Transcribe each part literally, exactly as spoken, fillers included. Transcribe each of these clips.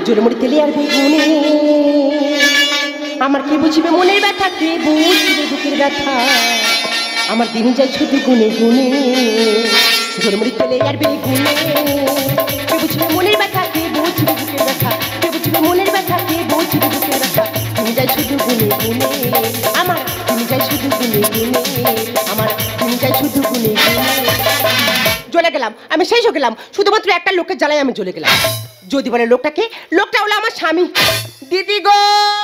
জলমুড়ি তেলে আর বেগুনে আমার কে বুঝবে মনের ব্যথা, কে বুঝবে বুকের ব্যথা, আমার দিন যায় শুধু গুনে গুনে। জলমুড়ি তেলে আর বেগুনে কে বুঝবে মনের ব্যথা, কে বুঝবে বুকের ব্যথা, কে বুঝবে মনের ব্যথা, কে বুঝবে বুকের ব্যথা, দিন যায় শুধু গুনে গুনে, আমার দিন যায় শুধু গুনে গুনে, আমার দিন যায় শুধু গুনে গুনে। জ্বলে গেলাম, আমি শেষ হয়ে গেলাম, শুধুমাত্র একটা লোকের জ্বালায় আমি জ্বলে গেলাম। যদি বলে লোকটাকে, লোকটা হলো আমার স্বামী। দিদি গো,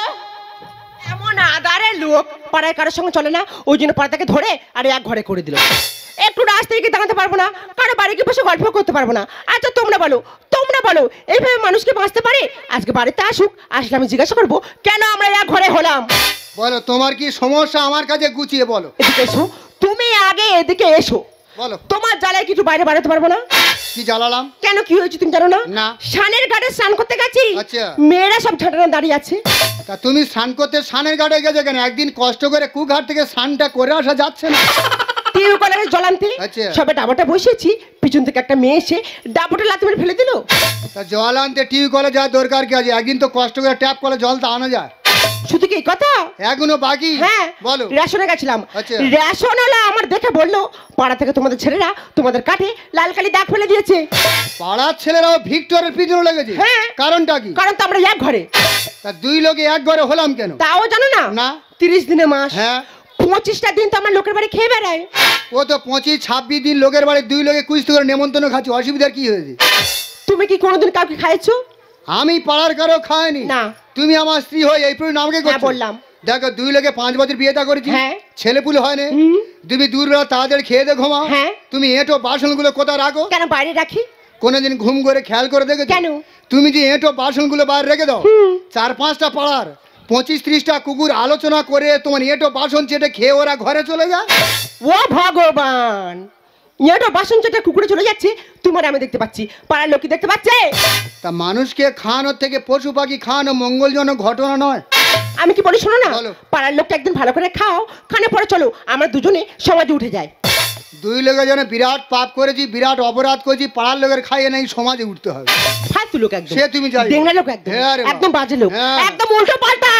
এমন আদারের লোক পাড়ায় কারোর সঙ্গে চলে না, ওই জন্য পাড়াটাকে ধরে আর এক ঘরে করে দিল। একটু রাস্তায় গিয়ে দাঁড়াতে পারবো না, কারো বাড়ি গিয়ে বসে গল্প করতে পারবো না। আচ্ছা তোমরা বলো, তোমরা বলো এইভাবে মানুষকে বাঁচতে পারে? আজকে বাড়িতে আসুক, আসলে আমি জিজ্ঞাসা করবো কেন আমরা এক ঘরে হলাম। বলো তোমার কি সমস্যা, আমার কাছে গুছিয়ে বলো। এদিকে এসো, তুমি আগে এদিকে এসো। বলো। তোমার জ্বালায় কিছু বাইরে বাড়াতে পারবো না। কি জ্বালালাম? কেন, কি হয়েছে তুমি জানো না? না। সানের ঘাটে স্নান করতে গেছি, আচ্ছা। মেয়েরা সব ঝাঁটানো দাঁড়িয়ে আছে। তা তুমি স্নান করতে সানের ঘাটে গেছো কেন? একদিন কষ্ট করে কুঘাট থেকে স্নানটা করে আসা যাচ্ছে না? টিউ কলারের জল আনতে আচ্ছা। সবে ডাবাটা বসিয়েছি, পিছন থেকে একটা মেয়ে এসে ডাবাটা লাথি মেরে ফেলে দিল। তা জল আনতে টিউ কলে যাওয়ার দরকার কি আছে? একদিন তো কষ্ট করে ট্যাপ কলে জল তো আনা যায়। শুধু কি এই কথা? এখনো বাকি? হ্যাঁ বলো। রেশনে গেছিলাম, আচ্ছা। রেশন ওলা আমার দেখে বললো পাড়া থেকে তোমাদের ছেলেরা তোমাদের কাঠে লাল কালি দাগ ফেলে দিয়েছে। পাড়ার ছেলেরাও ভিক্টরের পিছনে লেগেছে? হ্যাঁ। কারণটা কি? কারণ তো আমরা এক ঘরে। তা দুই লোকে এক ঘরে হলাম কেন? তাও জানো না? না। তিরিশ দিনে মাস। হ্যাঁ। পঁচিশটা দিন তো আমার লোকের বাড়ি খেয়ে বেড়ায়। ও তো পঁচিশ ছাব্বিশ দিন লোকের বাড়ি দুই লোকে কুস্তি করে নেমন্তন্ন খাচ্ছি, অসুবিধার কি হয়েছে? তুমি কি কোনোদিন কাউকে খাইছো? আমি পাড়ার কারো খাইনি। না। তুমি আমার স্ত্রী হয়ে এই প্রশ্ন আমাকে করছো? বললাম। দেখো দুই লোকে পাঁচ বছর বিয়েটা করেছি, হ্যাঁ। ছেলেপুলে হয় না। তুমি দূরবেলা তাড়াতাড়ি খেয়ে দে ঘুমাও। হ্যাঁ। তুমি এঁটো বাসনগুলো কোথায় রাখো? কেন বাইরে রাখি? কোনোদিন ঘুম করে খেয়াল করে দেখেছো? কেন? তুমি যে এঁটো বাসনগুলো বাইরে রেখে দাও, চার পাঁচটা পাড়ার পঁচিশ ত্রিশটা কুকুর আলোচনা করে তোমার এঁটো বাসন চেটে খেয়ে ওরা ঘরে চলে যায়। ও ভগবান, এঁটো বাসন চেটে কুকুরে চলে যাচ্ছে, তোমার আমি দেখতে পাচ্ছি, পাড়ার লোক দেখতে পাচ্ছে? তা মানুষকে খাওয়ানোর থেকে পশু পাখি খাওয়ানো মঙ্গলজনক ঘটনা নয়? আমি কি বলি শোনো না, বলো। পাড়ার লোককে একদিন ভালো করে খাও, খানে পরে চলো আমরা দুজনে সমাজে উঠে যাই। দুই লোকের জন্য বিরাট পাপ করেছি, বিরাট অপরাধ করেছি, পাড়ার লোকের খাইয়ে নাই সমাজে উঠতে হবে। ফালতু লোক একদম, সে তুমি জানো। দেংলা লোক একদম, হ্যাঁ রে বাবা। একদম বাজে লোক, হ্যাঁ। একদম উল্টো পাল্টা।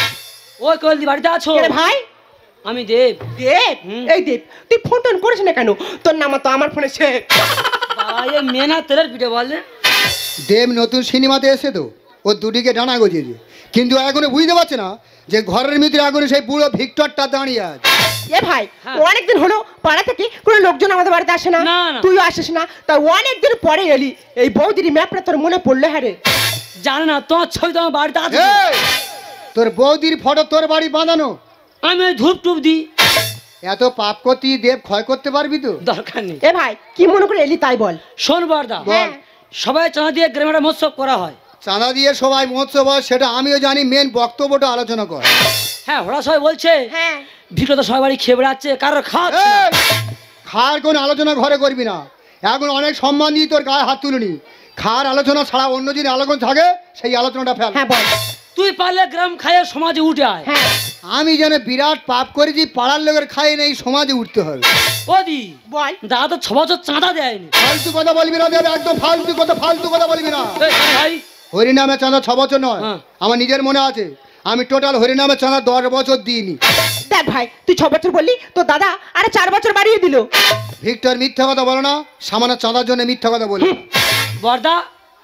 ওই কলদি বাড়িতে আছো? কে রে ভাই? আমি দেব। দেব? এই দেব, তুই ফোন টোন করিস না কেন? তোর নাম তো আমার ফোনে সে। বাবা এ মেনা তেলের পিঠে বললে। দেব নতুন সিনেমাতে এসে তো ও দুটিকে ডানা গজিয়েছে, কিন্তু এখনো বুঝতে পারছে না যে ঘরের ভিতরে এখনো সেই বুড়ো ভিক্টরটা দাঁড়িয়ে আছে। এ ভাই, হ্যাঁ। অনেকদিন হলো পাড়া থেকে কোনো লোকজন আমাদের বাড়িতে আসে না, না, না। তুইও আসিস না, তা অনেকদিন পরে এলি, এই বৌদির ম্যাপটা তোর মনে পড়লো? হ্যাঁ রে। জানো না তোমার ছবি তো আমার বাড়িতে আছে। এই, তোর বৌদির ফটো তোর বাড়ি বাঁধানো? আমি ওই ধূপ টুপ দিই। এত পাপ করতে দেব ক্ষয় করতে পারবি তো? দরকার নেই। এ ভাই, কি মনে করে এলি তাই বল। শোন বর্দা, বল। সবাই চাঁদা দিয়ে গ্রামের মহোৎসব করা হয়। চাঁদা দিয়ে সবাই মহোৎসব হয় সেটা আমিও জানি, মেন বক্তব্যটা আলোচনা কর। হ্যাঁ ওরা সবাই বলছে হ্যাঁ। ভিড় তো সবাই বাড়ি খেয়ে বেড়াচ্ছে, কারোর খাওয়াচ্ছে না। এই, খাওয়ার কোন আলোচনা ঘরে করবি না, এখন অনেক সম্মান দিয়ে তোর গায়ে হাত তুলিনি। খাওয়ার আলোচনা ছাড়া অন্য যিনি আলোচনা থাকে সেই আলোচনাটা ফেল। হ্যাঁ বল। তুই পারলে গ্রাম খাইয়ে সমাজে উঠে আয়। হ্যাঁ। আমি যেন বিরাট পাপ করেছি, পাড়ার লোকের খাইয়ে নেই সমাজে উঠতে হবে। ওদি বল। দাদা তো ছ বছর চাঁদা দেয়নি। ফালতু কথা বলবি না দেব, একদম ফালতু কথা ফালতু কথা বলবি না। এই শোন ভাই, হরিনামে চাঁদা ছ বছর নয়, হ্যাঁ। আমার নিজের মনে আছে আমি টোটাল হরিনামে চাঁদা দশ বছর দিইনি। দেখ ভাই, তুই ছ বছর বললি, তো দাদা আরে চার বছর বাড়িয়ে দিল। ভিক্টর মিথ্যা কথা বলো না, সামান্য চাঁদার জন্য মিথ্যা কথা বলি না। বর্দা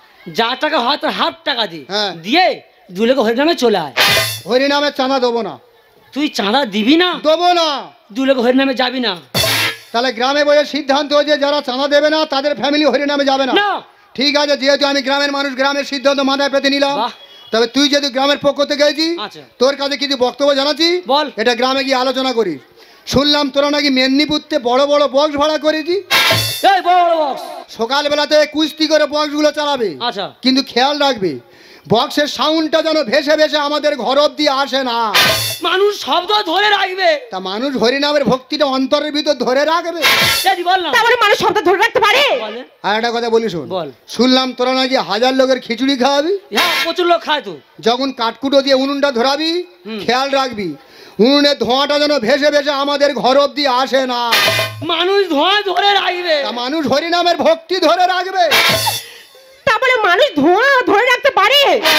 যা টাকা হয় তোর হাফ টাকা দি, হ্যাঁ। দিয়ে দুলেকে হরিনামে চলে আয়। হরিনামে চাঁদা দেবো না। তুই চাঁদা দিবি না, দেবো না। দুলেকে হরিনামে যাবি না। তাহলে গ্রামে বসে সিদ্ধান্ত হয়েছে যারা চাঁদা দেবে না তাদের ফ্যামিলি হরিনামে যাবে না। না। ঠিক আছে, যেহেতু আমি গ্রামের মানুষ, গ্রামের সিদ্ধান্ত মাথায় পেতে নিলাম। বাহ। তবে তুই যেহেতু গ্রামের পক্ষ থেকে গেছি, আচ্ছা। তোর কাছে কিছু বক্তব্য জানাচ্ছি, বল। এটা গ্রামে গিয়ে আলোচনা করিস। শুনলাম তোরা নাকি মেদিনীপুরতে বড় বড় বক্স ভাড়া করেছি। এই বড় বড় বক্স। সকালবেলাতে কুস্তি করে বক্সগুলো চালাবে, আচ্ছা। কিন্তু খেয়াল রাখবে বক্সের সাউন্ডটা যেন ভেসে ভেসে আমাদের ঘর অব্দি আসে না। মানুষ শব্দ ধরে রাখবে। তা মানুষ হরিনামের ভক্তিটা অন্তরের ভিতর ধরে রাখবে। এই বল না। তারপরে মানুষ শব্দ ধরে রাখতে পারে? বলে। আর একটা কথা বলি শোন, বল। শুনলাম তোরা নাকি হাজার লোকের খিচুড়ি খাওয়াবি, হ্যাঁ প্রচুর লোক খায় তো। যখন কাঠকুটো দিয়ে উনুনটা ধরাবি হুম। খেয়াল রাখবি উনুনের ধোঁয়াটা যেন ভেসে ভেসে আমাদের ঘর অব্দি আসে না। মানুষ ধোঁয়া ধরে রাখবে। তা মানুষ হরিনামের ভক্তি ধরে রাখবে। তারপরে মানুষ ধোঁয়া ধরে রাখতে পারে?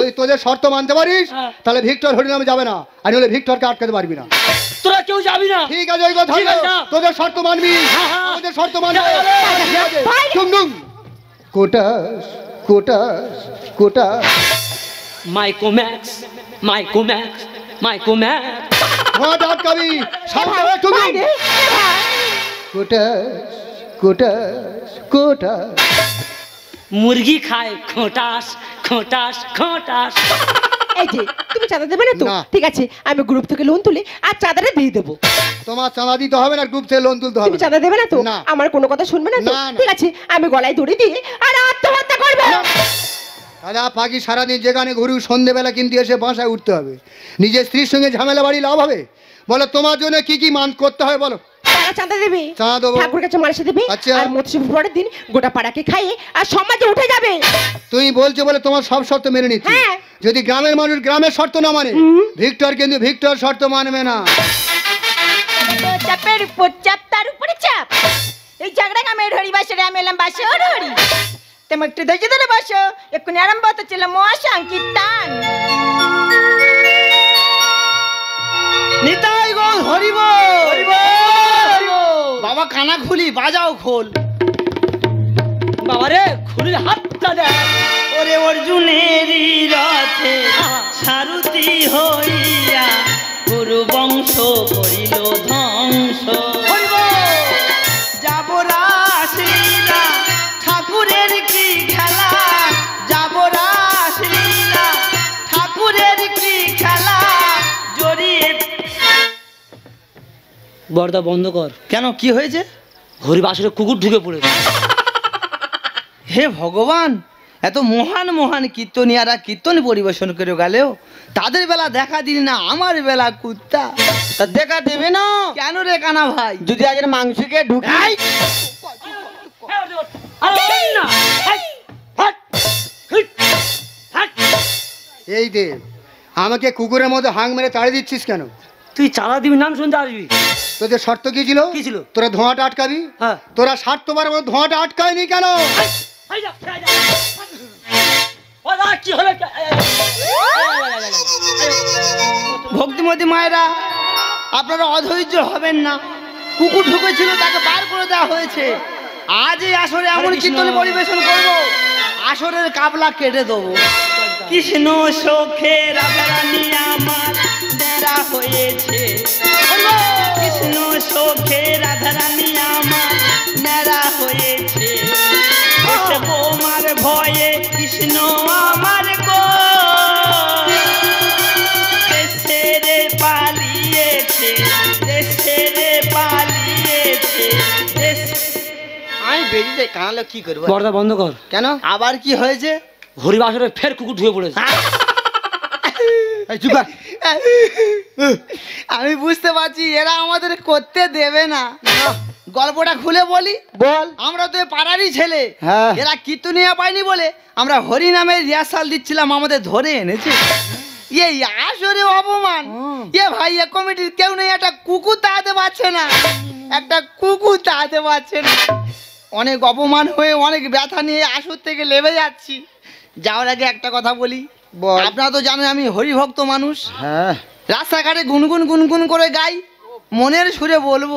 যদি তোদের শর্ত মানতে পারিস হ্যাঁ। তাহলে ভিক্টর হরিনামে যাবে না, আর হলে ভিক্টরকে আটকাতে পারবি না। তোরা কেউ যাবি না। ঠিক আছে, ওই কথা ঠিক আছে, যা। তোদের শর্ত মানবি, হ্যাঁ, হ্যাঁ। তোদের শর্ত মানবি। যা, যা, যা। টুংডুং কোটাস কোটাস কোটাস মাইকো ম্যাক্স মাইকো ম্যাক্স মাইকো ম্যাক্স। ধোঁয়া আটকাবি, সামনে টুংডুং কোটাস কোটাস কোটাস। মুরগি খায় খোটাস খোটাস খোটাস। এই যে তুমি চাঁদা দেবে না তো? না। ঠিক আছে, আমি গ্রুপ থেকে লোন তুলে আর চাঁদাটা দিয়ে দেবো। তোমার চাঁদা দিতে হবে না, গ্রুপ থেকে লোন তুলতে হবে তুমি না। চাঁদা দেবে না তো? না। আমার কোনো কথা শুনবে না তো? না, না। ঠিক আছে, আমি গলায় দড়ি দিয়ে আর আত্মহত্যা করবো। দাদা পাখি সারাদিন যেখানে ঘুরু, সন্ধেবেলা কিন্তু এসে বাসায় উঠতে হবে। নিজের স্ত্রীর সঙ্গে ঝামেলা বাড়ি লাভ হবে? বলো তোমার জন্য কি কি মান করতে হয় বলো। তারা চাঁদা দেবে, চাঁদা দেবো। ঠাকুর কাছে মালসা দেবে, আচ্ছা। আর মৎস্য পরের দিন গোটা পাড়াকে খাইয়ে আর সমাজে উঠে যাবে। তুমি বলছো বলে তোমার সব শর্ত মেনে নিচ্ছি। হ্যাঁ। যদি গ্রামের মানুষ গ্রামের শর্ত না মানে, ভিক্টর কিন্তু ভিক্টর শর্ত মানবে না। চাপের উপর চাপ, তার উপরে চাপ। এই ঝগড়া আমি হরি বাসে আমি এলাম বাসে ওর হরি। তুমি একটু ধৈর্য ধরে বসো, এক্ষুনি আরম্ভ হতে ছিল মহাসংকীর্তন। নিতাই গো হরিব বাবা, কানা খুলি বাজাও খোল। বাবা রে, খুলির হাতটা দেখ। ওরে অর্জুনেরই রথে সারথি হইয়া গুরু বংশ করিল ধ্বংস। যাব রাসলীলা ঠাকুরের কি খেলা, যাব রাসলীলা ঠাকুরের কি খেলা জড়িয়ে। বর্দা বন্ধ কর। কেন, কি হয়েছে? হরিবাসরে কুকুর ঢুকে পড়েছে। হে ভগবান, এত মহান মহান কীর্তনিয়ারা কীর্তন পরিবেশন করে গেলেও তাদের বেলা দেখা দিলি না, আমার বেলা কুত্তা। তা দেখা দেবে না? কেন রে কানা ভাই? যদি আজের মাংসকে ঢুকাই এই দে, আমাকে কুকুরের মধ্যে হাং মেরে তাড়িয়ে দিচ্ছিস কেন? তুই চালা দিবি, নাম শুনতে আসবি। তোদের শর্ত কি ছিল? কি ছিল? তোরা ধোঁয়াটা আটকাবি। হ্যাঁ। তোরা স্বার্থবার মধ্যে ধোঁয়াটা আটকায়নি কেন? কি হলো? ভক্তিমতী মায়েরা, আপনারা অধৈর্য হবেন না। কুকুর ঢুকেছিল, তাকে বার করে দেওয়া হয়েছে। আজ এই আসরে এমন হরে কৃষ্ণ। কীর্তন পরিবেশন করব, আসরের কাবলা কেটে দেবো। কৃষ্ণ সখে রাধারানী আমার ডেরা হয়েছে। কৃষ্ণ সখে রাধারানী আমার নেড়া হয়েছে। বোমার ভয়ে কৃষ্ণ আমার গো দেশেরে পালিয়েছে, দেশেরে পালিয়েছে। আমি বেরিয়ে যাই, কানালে কি করবো? বর্দা বন্ধ কর। কেন? আবার কি হয়েছে? হরিবাসরে ফের কুকুর ঢুকে পড়েছে। এই চুপ কর। আমি বুঝতে পারছি এরা আমাদের করতে দেবে না। গল্পটা খুলে বলি। বল। আমরা তো এ পাড়ারই ছেলে। হ্যাঁ। এরা কীর্তনিয়া পায়নি বলে আমরা হরি নামের রিহার্সাল দিচ্ছিলাম, আমাদের ধরে এনেছে। এই আসরে অপমান। এ ভাই, এ কমিটির কেউ নেই, একটা কুকুর তাড়াতে পারছে না, একটা কুকুর তাড়াতে পারছে না। অনেক অপমান হয়ে অনেক ব্যথা নিয়ে আসর থেকে লেবে যাচ্ছি। যাওয়ার আগে একটা কথা বলি। বল। আপনারা তো জানেন আমি হরিভক্ত মানুষ। হ্যাঁ। রাস্তাঘাটে গুনগুন গুনগুন করে গাই, মনের সুরে বলবো।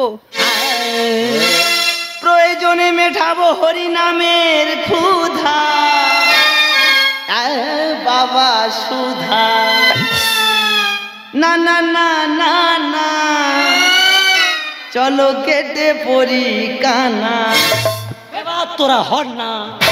প্রয়োজনে মেটাবো হরি নামের ক্ষুধা, এ বাবা সুধা। না না না না না, চলো কেটে পড়ি কানা। এবার তোরা হট না।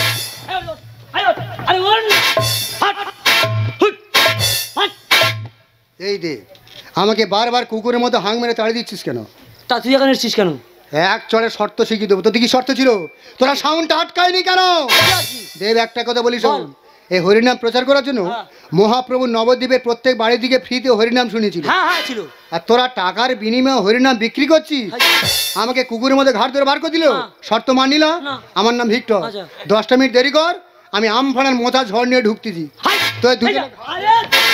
আরে ওর না। হট। হুট। হট। এই দে, আমাকে বারবার কুকুরের মধ্যে হাং মেরে তাড়িয়ে দিচ্ছিস কেন? তা তুই এখানে এসছিস কেন? এক চড়ে শর্ত শিখিয়ে দেবো। তোদের কি শর্ত ছিল? তোরা সাউন্ডটা আটকায়নি কেন? দেব, একটা কথা বলি শোন। এই হরিনাম প্রচার করার জন্য হ্যাঁ। মহাপ্রভু নবদ্বীপের প্রত্যেক বাড়ির দিকে ফ্রিতে হরিনাম শুনেছিল। হ্যাঁ হ্যাঁ ছিল। আর তোরা টাকার বিনিময়ে হরিনাম বিক্রি করছিস। আমাকে কুকুরের মধ্যে ঘাট ধরে বার করে দিল। হ্যাঁ। শর্ত মানি না। না। আমার নাম ভিক্টর। আচ্ছা। দশটা মিনিট দেরি কর, আমি আমফানার মোটা ঝড় নিয়ে ঢুকতেছি। হাই। তো এই দুজনে- আরে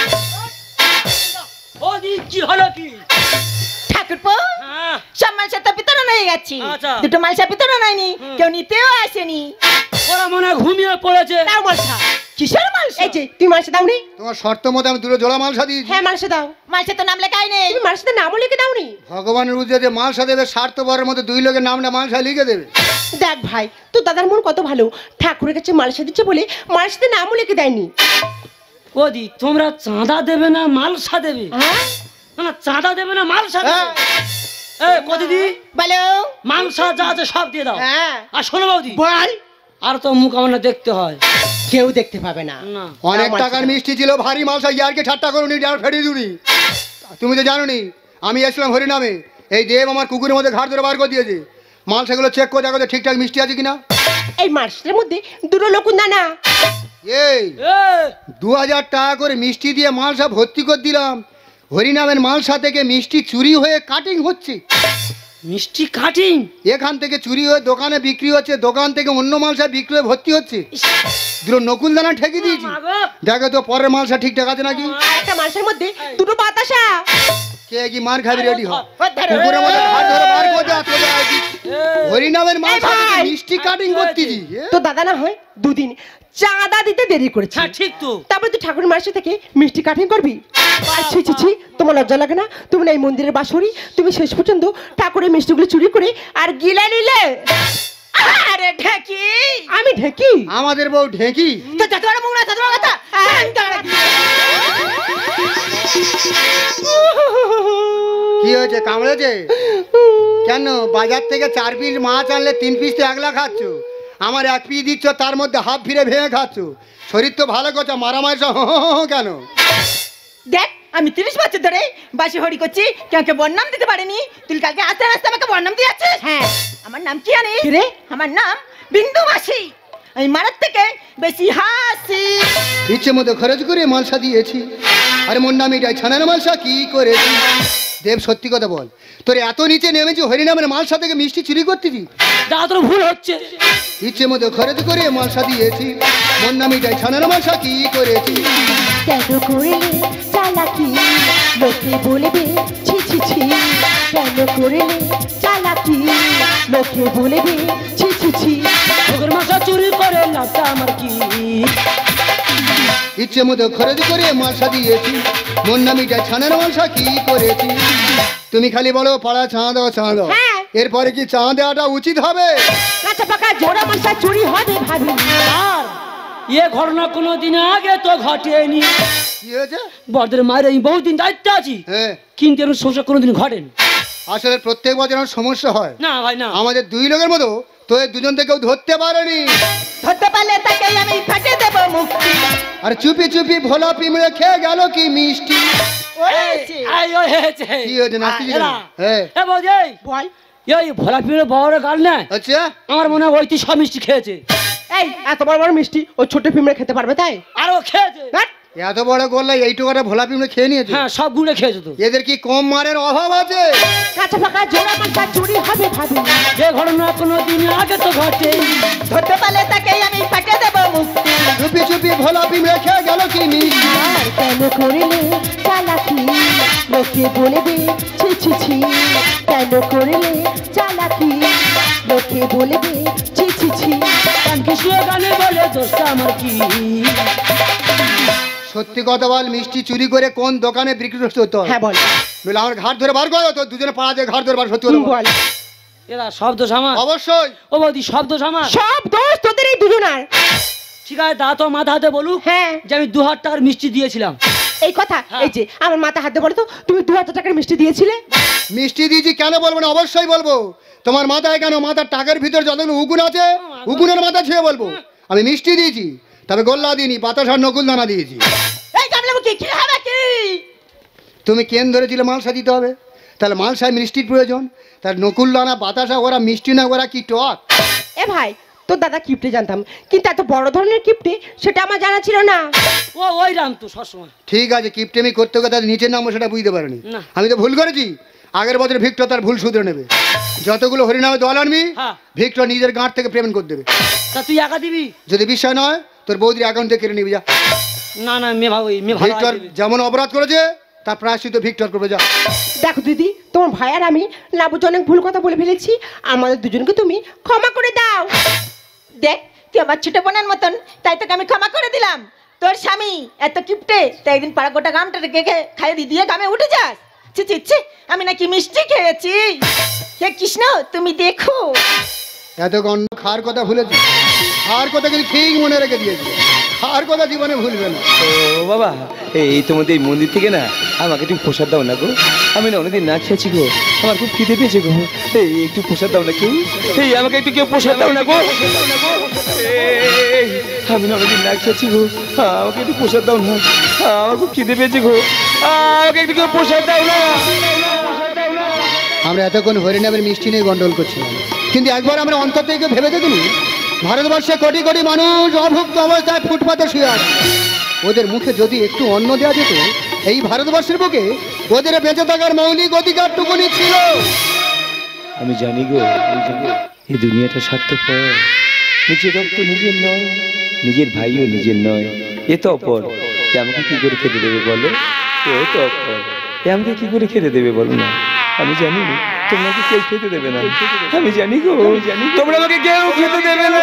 ও দি কি হলো কি? ঠাকুরপো, হ্যাঁ। সব মালসা তো বিতরণ হয়ে গেছে। আচ্ছা। দুটো মালসা বিতরণ হয়নি, হুম। কেউ নিতেও আসেনি। ওরা মনে হয় ঘুমিয়ে পড়েছে। তাও বলছা কিসের মালসা? এই যে তুমি মালসা দাওনি? তোমার শর্ত মতো আমি দুটো জোড়া মালসা দিয়েছি। হ্যাঁ মালসা দাও। মালসা তো নাম লেখাই নেই। তুমি মালসাতে নামও লিখে দাওনি? ভগবানের বুঝে যে মালসা দেবে স্বার্থপরের মতো দুই লোকের নামটা মালসা লিখে দেবে। দেখ ভাই, তোর দাদার মন কত ভালো, ঠাকুরের কাছে মালসা দিচ্ছে বলে মালসাতে নামও লিখে দেয়নি। ওদি তোমরা চাঁদা দেবে না মালসা দেবে? হ্যাঁ না না, চাঁদা দেবে না মালসা দেবে? হ্যাঁ। এ কদিদি বলো। মালসা যা আছে সব দিয়ে দাও। হ্যাঁ আর শোনো বৌদি, বল। আর তো মুখ আমার না দেখতে হয় কেউ দেখতে পাবে না। না। অনেক মালসা টাকার দাও। মিষ্টি ছিল, ভারী মালসা, ইয়ারকে ঠাট্টা করুনি, আর ফেরিয়ে দুনি। তুমি তো জানো নি আমি এসলাম হরিনামে, এই দেব আমার কুকুরের মধ্যে ঘাট ধরে বার করে দিয়েছে। মালসাগুলো চেক করে দেখো যে ঠিকঠাক মিষ্টি আছে কিনা। এই মালসার মধ্যে দুটো লকুন দানা। এই এ, দু হাজার টাকা করে মিষ্টি দিয়ে মালসা ভর্তি করে দিলাম, হরিনামের মালসা থেকে মিষ্টি চুরি হয়ে কাটিং হচ্ছে। মিষ্টি কাটিং? এখান থেকে চুরি হয়ে দোকানে বিক্রি হচ্ছে, দোকান থেকে অন্য মালসা বিক্রি হয়ে ভর্তি হচ্ছে। দুটো নকুল দানা ঠেকে দিয়েছি, মা গো। দেখো তো পরের মালসা ঠিকঠাক আছে নাকি। আর একটা মালসার মধ্যে দুটো বাতাসা। কে কি মার খাবি রেডি হয় ও ধরো। কুকুরের মধ্যে ঘাট ধরে বার করে দেওয়া সোজা আছে। হরিনামের মালসা থেকে ভাই। মিষ্টি কাটিং করতেছি। তো দাদা না হয় দুদিন চাঁদা দিতে দেরি করেছে, হ্যাঁ ঠিক তো। তারপরে তুই ঠাকুরের মালসা থেকে মিষ্টি কাটিং করবি? ছি ছি ছি, তোমার লজ্জা লাগে না? তুমি না এই মন্দিরের বাসরি, তুমি শেষ পর্যন্ত ঠাকুরের মিষ্টিগুলো চুরি করে আর গিলে নিলে। আরে ঢেকি। আমি ঢেকি? আমাদের বউ ঢেকি। তো যত বড় মুখ না তত বড় কথা। কি হয়েছে, কামড়েছে? কেন বাজার থেকে চার পিস মাছ আনলে তিন পিস তো একলা খাচ্ছ, আমার এক পিস দিচ্ছ তার মধ্যে হাফ ফিরে ভেঙে খাচ্ছ। শরীর তো ভালো করছো, মারামারি সব হো হো হো কেন? দেখ আমি তিরিশ বছর ধরে বাসি হরি করছি, কেউ কে বর্ণাম দিতে পারিনি। তুই কালকে আস্তে আস্তে আমাকে বর্ণাম দিয়ে যাচ্ছিস। হ্যাঁ। আমার নাম কি জানিস? কি রে? আমার নাম বিন্দু মাসি। আমি মারার থেকে বেশি হাসি। ইচ্ছে মতো খরচ করে মালসা দিয়েছি, আরে মন নাম এটাই ছানার মালসা কি করেছি। দেব সত্যি কথা বল, তোর এত নিচে নেমেছি হরিনামের মালসা থেকে মিষ্টি চুরি করতেছি? দাদা তোর ভুল হচ্ছে। ইচ্ছে মতো খরচ করে মালসা দিয়েছি, মন নাম এটাই ছানার মালসা কি করেছি। কেন করলে চালাকি, লোকে বলবে ছি ছি ছি। কেন করলে চালাকি, লোকে বলবে ছি ছি ছি। ঠাকুর মাসা চুরি করে লাভটা আমার কি? ইচ্ছে মতো খরচ করে মালসা দিয়েছি, মন নাম এটাই ছানার মালসা কি করেছি। তুমি খালি বলো পাড়া চাঁদ দাও চাঁদ দাও, হ্যাঁ। এরপরে কি চাঁদ দেওয়াটা উচিত হবে? কাঁচা পাকা জোড়া মালসা চুরি হবে ভাবি। আর এ ঘটনা কোনো দিন আগে তো ঘটেনি। কি হয়েছে? বড়দের মায়ের আমি বহুদিন দায়িত্ব আছি, হ্যাঁ, কিন্তু এরকম সমস্যা কোনোদিন ঘটেনি। আসলে প্রত্যেক বছর আমার সমস্যা হয়। না ভাই না। আমাদের দুই লোকের মতো তো এই দুজনকে কেউ ধরতে পারেনি। ধরতে পারলে তাকে আমি ফাটে দেবো মুক্তি। আর চুপি চুপি ভোলা পিমড়ে খেয়ে গেল কি মিষ্টি। ওরেছে। এই, ওই হয়েছে। কি হয়েছে, নাচতেছিস কেন? এরা। হ্যাঁ। এ বৌদি, এই, বল। এই ভোলা পিঁড়ে বড় গাল না, আচ্ছা, আমার মনে হয় ওই তুই সব মিষ্টি খেয়েছে। এই এত বড় বড় মিষ্টি ও ছোট পিমড়ে খেতে পারবে তাই? আর ও খেয়েছে। ধ্যাৎ, এত বড় গোল্লা এইটুকুটা ভোলা পিমড়ে খেয়ে নিয়েছে। হ্যাঁ সব গুঁড়ে খেয়েছে তো। এদের কি কম মারের অভাব আছে? কাঁচা পাকা জোড়া মালসা চুরি হবে ভাবি। যে ঘটনা কোনো দিন আগে তো ঘটে। ধরতে পারলে তাকে আমি ফাটে দেবো মুক্তি। চুপি চুপি ভোলা পিমড়ে খেয়ে গেল কি মিষ্টি। আর কেন করলে চালাকি, লোকে বলবে ছি ছি ছি। কেন করলে চালাকি, লোকে বলবে ছি ছি ছি। গান কৃষ্ণ গানে বলে দোষটা আমার কি? সত্যি কথা বল, মিষ্টি চুরি করে কোন দোকানে বিক্রি করতে হয়? হ্যাঁ বল। বলে আমার ঘাট ধরে বার করো তো, দুজনে পাড়া দিয়ে ঘাট ধরে বার, সত্যি কথা বল। বল। এরা সব দোষ আমার? অবশ্যই। ও বৌদি সব দোষ আমার? সব দোষ তোদের এই দুজনার। ঠিক আছে, দা তো মাথা হাতে বলুক হ্যাঁ। যে আমি দু হাজার টাকার মিষ্টি দিয়েছিলাম। এই কথা, হ্যাঁ। এই যে আমার মাথা হাতে বলো তো, তুমি দু হাজার টাকার মিষ্টি দিয়েছিলে? মিষ্টি দিয়েছি কেন বলবো না, অবশ্যই বলবো। তোমার মাথায় কেন, মাথার টাকার ভিতর যতগুলো উগুন আছে উগুনের মাথা ছুঁয়ে বলবো আমি মিষ্টি দিয়েছি। তবে গোল্লা দিইনি, বাতাস আর নকুল দানা দিয়েছি। এই গামলামুখী কি হবে কি? তুমি কেন ধরেছিলে মালসা দিতে হবে, তাহলে মালসায় মিষ্টির প্রয়োজন। তার নকুল দানা বাতাসা ওরা মিষ্টি না, ওরা কি টক। এ ভাই, তোর দাদা কিপ্টে জানতাম, কিন্তু এত বড় ধরনের কিপ্টে সেটা আমার জানা ছিল না। ও ওই রাম তো সবসময়। ঠিক আছে, কিপটেমি করতে গিয়ে তাদের নিচের নাম সেটা বুঝতে পারিনি। না। আমি তো ভুল করেছি, আগের বছর ভিক্টর তার ভুল শুধরে নেবে। যতগুলো হরিনামে দল আনবি হ্যাঁ। ভিক্টর নিজের গাঁট থেকে পেমেন্ট করে দেবে। তা তুই একা দিবি? যদি বিশ্বাস নয় তোর বৌদির অ্যাকাউন্ট থেকে কেটে নিবি যা। না না, মেয়ে ভালো, মেয়ে ভালো ভিক্টর আছে। যেমন অপরাধ করেছে তার প্রায়শ্চিত্ত ভিক্টর করবে যা। দেখো দিদি, তোমার ভাই আর আমি লাবুজ অনেক ভুল কথা বলে ফেলেছি, আমাদের দুজনকে তুমি ক্ষমা করে দাও। দেখ তুই আমার ছোট বোনের মতন, তাই তোকে আমি ক্ষমা করে দিলাম। তোর স্বামী এত কিপটে, তাই একদিন পাড়া গোটা গামটা রেখে খাইয়ে দি দিয়ে গামে উঠে যাস। ছি ছি ছি, আমি নাকি মিষ্টি খেয়েছি। হে কৃষ্ণ, তুমি দেখো। এত গন্ড খাওয়ার কথা ভুলেছি, খাওয়ার কথা কিন্তু ঠিক মনে রেখে দিয়েছি, খাওয়ার কথা জীবনে ভুলবে না। ও বাবা, এই তোমাদের এই মন্দির থেকে না আমাকে একটু প্রসাদ দাও না গো। আমি না অনেকদিন না খেয়েছি গো, আমার খুব খিদে পেয়েছে গো। এই একটু প্রসাদ দাও না কেউ, এই আমাকে একটু কেউ প্রসাদ দাও না গো। এই, আমি না অনেকদিন না খেয়েছি গো, আমাকে একটু প্রসাদ দাও না, আমার খুব খিদে পেয়েছে গো, আমাকে একটু কেউ প্রসাদ দাও না। আমরা এতক্ষণ হরিনামের মিষ্টি নিয়ে গন্ডগোল করছিলাম, কিন্তু একবার আমরা অন্তর থেকে ভেবে দেখিনি ভারতবর্ষে কোটি কোটি মানুষ অভুক্ত অবস্থায় ফুটপাতে শুয়ে আছে, ওদের মুখে যদি একটু অন্ন দেওয়া যেত, এই ভারতবর্ষের বুকে ওদের বেঁচে থাকার মৌলিক অধিকারটুকুনি ছিল। আমি জানি গো, আমি জানি এই দুনিয়াটা স্বার্থপর, নিজের রক্ত নিজের নয়, নিজের ভাইও নিজের নয়, এ তো অপর। এ আমাকে কি করে খেতে দেবে বলো, ও তো অপর, এ আমাকে কি করে খেতে দেবে বলো না। আমি জানি তোমাকে কেউ খেতে দেবে না, আমি জানি গো, জানি তোমরা আমাকে কেউ খেতে দেবে না।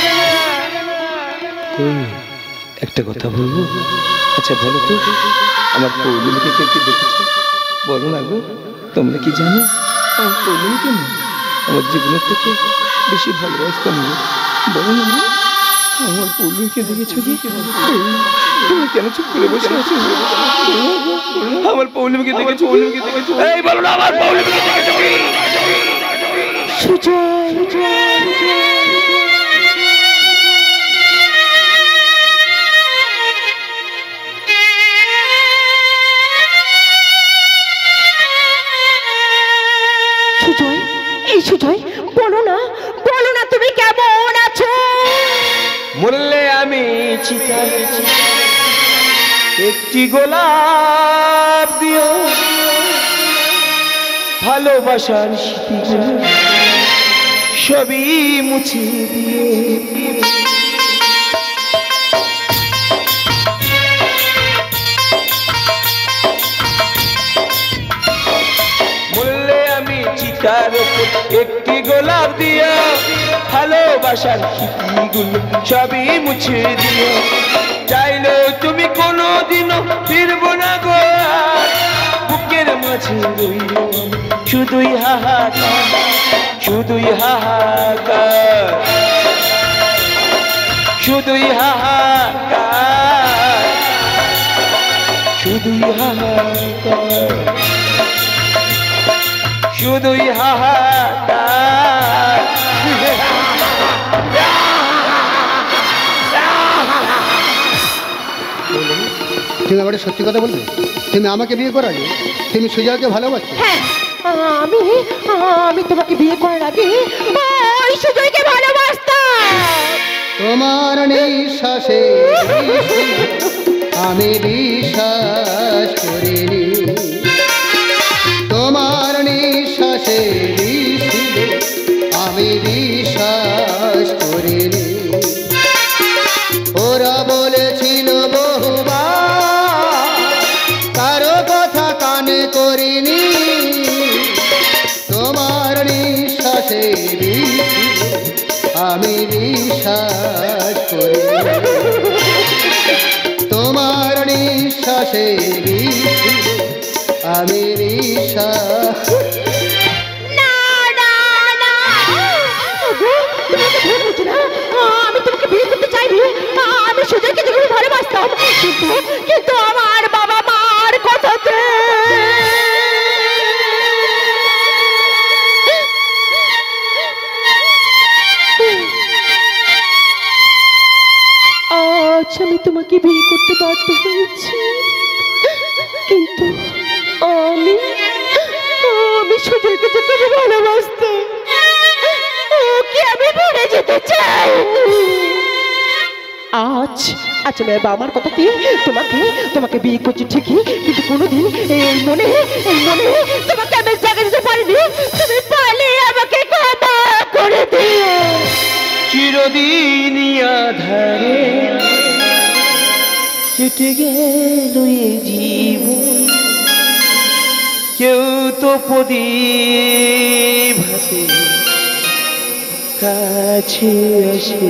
একটা কথা বলবো, আচ্ছা বলো তো, আমার পৌলুমিকে কেউ কি দেখেছো বলো না গো। তোমরা কি জানো আমার পৌলুমিকে না আমার জীবনের থেকে বেশি ভালোবাসতাম না, বলো না গো। আমার পৌলুমিকে দেখেছো কি? তুমি কেন চুপ করে বসে আছো? আমার পৌলুমিকে দেখেছো? পৌলুমিকে দেখেছো? এই বলো না, আমার পৌলুমিকে দেখেছো কি? সুজয়, সুজয়, সুজয়। সুজয়, এই সুজয়, বলো না, বলো না তুমি কেমন আছো? মরলে আমি চিতার একটি গোলাপ দিও, ভালোবাসার স্মৃতিগুলো সবই মুছে দিও। মরলে আমি চিতার একটি গোলাপ দিও, ভালোবাসার স্মৃতিগুলো সবই মুছে দিও। চাইলেও তুমি কোনোদিনও ফিরবো না গো, বুকের মাঝে রইল শুধুই হাহাকার, শুধুই হাহাকার, শুধুই হাহাকার, শুধুই হাহাকার, শুধুই হাহাকার। তুমি আমার সত্যি কথা বলবে, তুমি আমাকে বিয়ে করার আগে তুমি সুজয়কে ভালোবাসো? হ্যাঁ, আমি আমি তোমাকে বিয়ে করার আগে ওই সুজয়কে ভালোবাসতাম। তোমার নিঃশ্বাসে আমি বিশ্বাস করিনি, তোমার নিঃশ্বাসে আমি বিশ্বাস করিনি। ওরা বলেছিল বহুবার, কারো কথা কানে করিনি, তোমার নিঃশ্বাসে আমি বিশ্বাস করিনি, তোমার নিঃশ্বাসে আমি বিশ্বাস। আমি তোমাকে বিয়ে করতে চাইনি, আমি সুজয়কে যেভাবে ভালোবাসতাম, কিন্তু কিন্তু আমার বাবা মার কথাতে আজ আমি তোমাকে বিয়ে করতে বাধ্য হয়েছি, কিন্তু আমি আমি সুজয়কে যেভাবে ভালোবাসতাম ওকে আমি ভুলে যেতে চাই। আজ আজ আমি বাবার কথা দিয়ে তোমাকে তোমাকে বিয়ে করছি ঠিকই, কিন্তু কোনোদিন এই মনে এই মনে তোমাকে আমি জায়গা দিতে পারিনি। তুমি পারলে আমাকে ক্ষমা করে দিও। চিরদিন আধারে কেটে গেল এ জীবন, কেউ তো প্রদীপ হাতে কাছে আসে।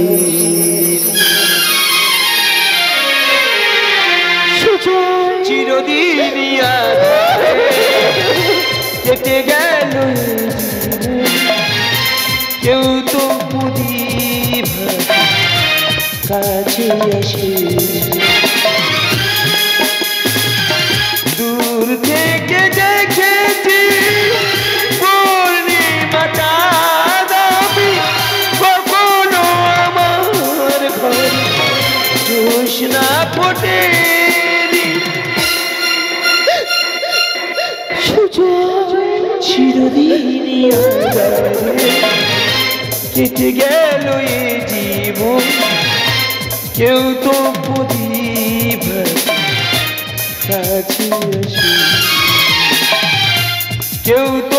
চিরদিনই আঁধারে কেটে গেল কেউ তো প্রদীপ কাছে আসে। দূর থেকে দেখেছি পূর্ণিমাটা দাবি কখনো আমার ঘরে জোছনা ফোটে চিরদিনই আঁধারে কেটে গেল এই জীবন কেউ তো প্রদীপ কাছে আসে কেউ তো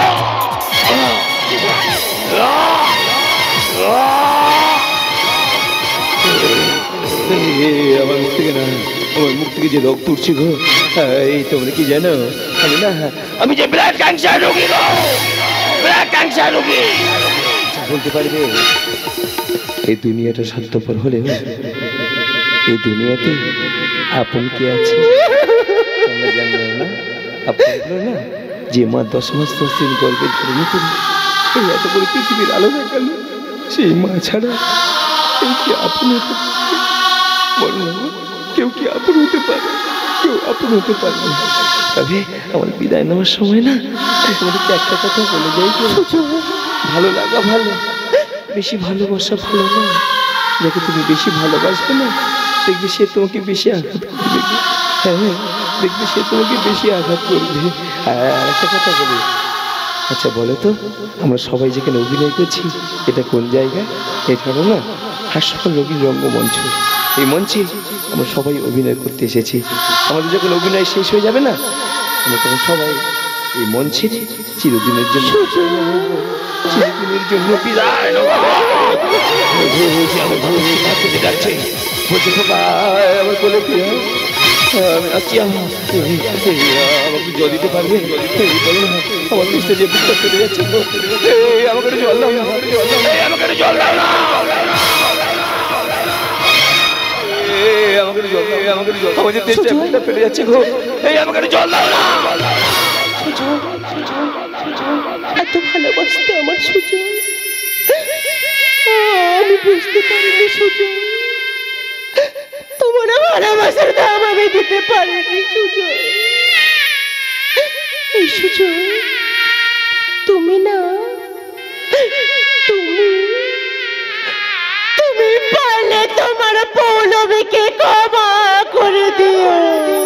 আমার মুখ থেকে না আমার মুখ থেকে যে রক্ত উঠছে গো এই তোমরা কি জানো আমি না আমি যে ব্লাড ক্যান্সার রোগী গো ব্লাড ক্যান্সার রোগী বলতে পারবে এই দুনিয়াটা স্বার্থপর হলেও এই দুনিয়াতে আপন কে আছে তোমরা জানো না আপন না যে মা দশ মাস দশ দিন গর্ভে ধারণ করে এই এত বড় পৃথিবীর আলো দেখাল সেই মা ছাড়া কেউ কি আপন হতে পারে বল না কেউ কি আপন হতে পারে কেউ আপন হতে পারে না তবে আমার বিদায় নেওয়ার সময় না তোমাদেরকে একটা কথা বলে যাই তো ভালো লাগা ভালো বেশি ভালোবাসা ভালো না যাকে তুমি বেশি ভালোবাসবে না দেখবে সে তোমাকে বেশি আঘাত করবে হ্যাঁ দেখবে সে তোমাকে বেশি আঘাত করবে আর একটা কথা বলি আচ্ছা বলো তো আমরা সবাই যেখানে অভিনয় করছি এটা কোন জায়গা এখানে না হাসপাতাল রোগীর রঙ্গমঞ্চ এই মঞ্চে আমরা সবাই অভিনয় করতে এসেছি আমাদের যখন অভিনয় শেষ হয়ে যাবে না আমরা তখন সবাই এই মঞ্চে চিরদিনের জন্য চিরদিনের জন্য বিদায় নেব আমার ভালো ডাকছে বলছে আমার কোলে ফিরে আমি আসছি আমাকে জল দিতে পারবে আমার পিসটা যে বুকটা চলে যাচ্ছে আমাকে জল দাও না আমাকে জল দাও না আমাকে জল দাও আমাকে জল আমার যে তেজটা বুকটা ফেলে যাচ্ছে গো এই আমাকে জল দাও না এত ভালোবাসতে আমার সুযোগ আমি বুঝতে পারিনি সুযোগ তোমার ভালোবাসার দাম আমি দিতে পারিনি সুযোগ এই সুযোগ তুমি না তুমি তুমি পারলে তোমার পৌলমীকে ক্ষমা করে দিও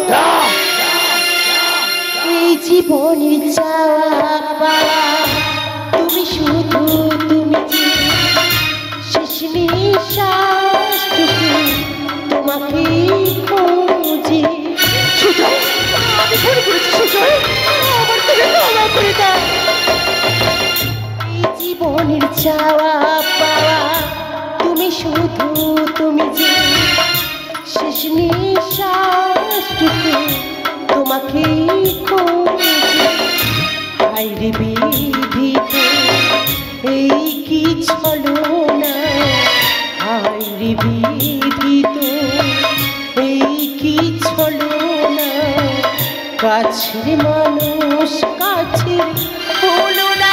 এই জীবনের চাওয়া তুমি শুধু তুমি শেষ নিঃশ্বাসটুকু তোমাকে খুঁজি সুজয় আমি ভুল করেছি সুজয় আমার থেকে ক্ষমা করে দাও এই জীবনের চাওয়া পাওয়া তুমি শুধু তুমি যে শেষ নিঃশ্বাসটুকু তোমাকে খুঁজি হায়রে বিধিত এই কি ছলনা হায়রে বিধিত এই কি ছলনা কাছের মানুষ কাছে হলো না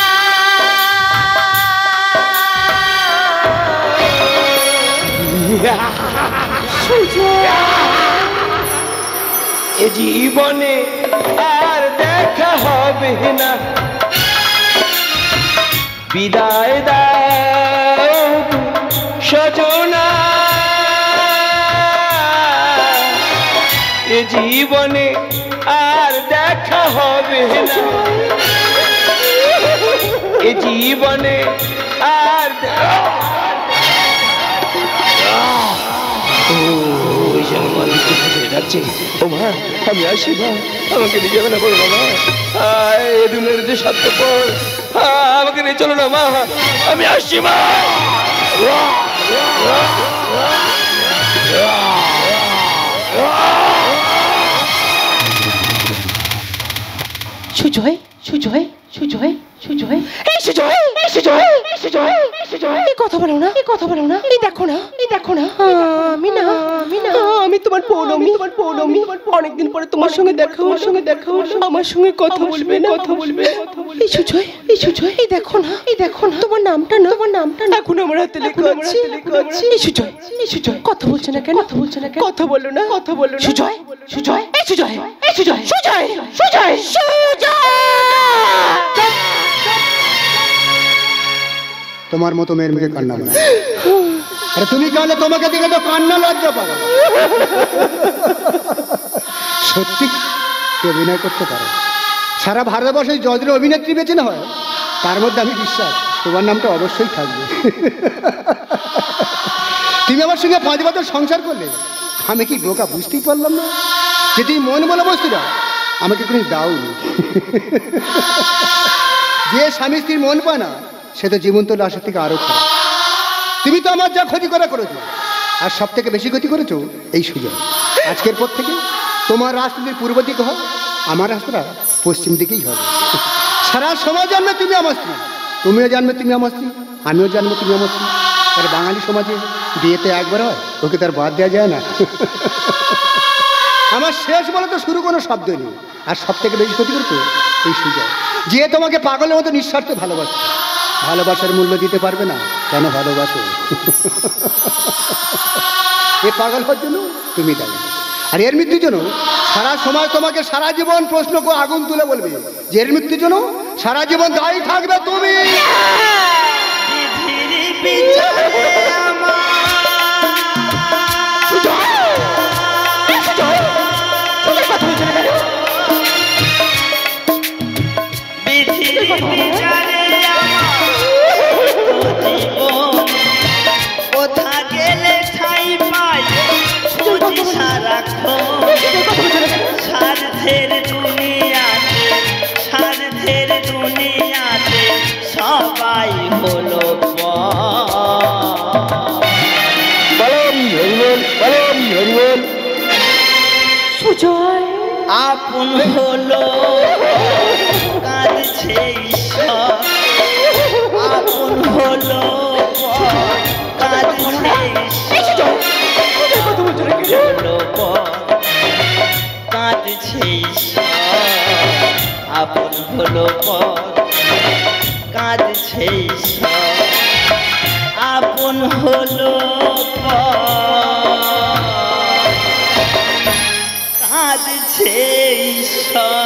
এ জীবনে আর দেখা হবে না বিদায় দাও সজনা এ জীবনে আর দেখা হবে না এ জীবনে আর ডাকছে ও মা আমি আসি মা আমাকে নিয়ে যাবে না বলো না মা এ দুনিয়ার যে স্বার্থপর আমাকে নিয়ে চলো না মা আমি আসছি মা সুজয় সুজয় সুজয় সুজয় এই সুজয় এই সুজয় এই সুজয় কথা বলো না, এই কথা বলো না, এই দেখো না, এই দেখো না, আমি না, আমি না, আমি তোমার পৌলমি, তোমার পৌলমি, অনেকদিন পরে তোমার সঙ্গে দেখা, আমার সঙ্গে দেখা, আমার সঙ্গে কথা বলবে না, কথা বলবে না, কথা বলবে। এই সুজয়, এই সুজয়, এই দেখো না, এই দেখো না, তোমার নামটা না, তোমার নামটা না, এখন আমার হাতে লেখা আছে, লেখা আছে। এই সুজয়, এই সুজয়, কথা বলছে না কেন, কথা বলছে না কেন, কথা বলো না, কথা বলো না। সুজয়, সুজয়, এই সুজয়, এই সুজয়, সুজয়, সুজয়, সুজয়। তোমার মতো মেয়ের মুখে কান্না না, আরে তুমি কালে তোমাকে দেখে তো কান্না লজ্জা পাবে। সত্যি অভিনয় করতে পারো, সারা ভারতবর্ষে যতজন অভিনেত্রী বেছে না হয় তার মধ্যে আমি বিশ্বাস তোমার নামটা অবশ্যই থাকবে। তুমি আমার সঙ্গে পাঁচ বছর সংসার করলে আমি কি বোকা বুঝতেই পারলাম না যে তুমি মন বলে বস্তুটা আমাকে কোনো দাওনি। যে স্বামী স্ত্রীর মন পায় না সে তো জীবন্ত লাশের থেকে আরো খারাপ। তুমি তো আমার যা ক্ষতি করা করেছো, আর সব থেকে বেশি ক্ষতি করেছো এই সুযোগ। আজকের পর থেকে তোমার রাস্তাটির পূর্ব দিকে হয়, আমার রাস্তাটা পশ্চিম দিকেই হবে। সারা সমাজ জানবে তুমি আমার স্ত্রী, তুমিও জানবে তুমি আমার স্ত্রী, আমিও জানবো তুমি আমার স্ত্রী। তার বাঙালি সমাজে বিয়েতে একবার হয়, ওকে তার বাদ দেওয়া যায় না। আমার শেষ বলে তো শুরু কোনো শব্দ নেই, আর সব থেকে বেশি ক্ষতি করছো এই সুযোগ। যে তোমাকে পাগলের মতো নিঃস্বার্থে ভালোবাসে, ভালোবাসার মূল্য দিতে পারবে না কেন ভালোবাসো? এ পাগল হওয়ার জন্য তুমি দায়ী, আর এর মৃত্যুর জন্য সারা সময় তোমাকে সারা জীবন প্রশ্ন করে আগুন তুলে বলবে যে এর মৃত্যুর জন্য সারা জীবন দায়ী থাকবে তুমি। কোথা গেলে ঠাই পাই খুঁজি সারাক্ষণ, স্বার্থের দুনিয়াতে, স্বার্থের দুনিয়াতে সবাই হলো সুজয় আপন হলো কাঁদছে ঈশ্বর, আপন হলো কাঁদছে ঈশ্বর, হলো কাঁদছে ঈশ্বর, আপন হলো কাঁদছে ঈশ্বর, আপন হলো কাঁদছে ঈশ্বর।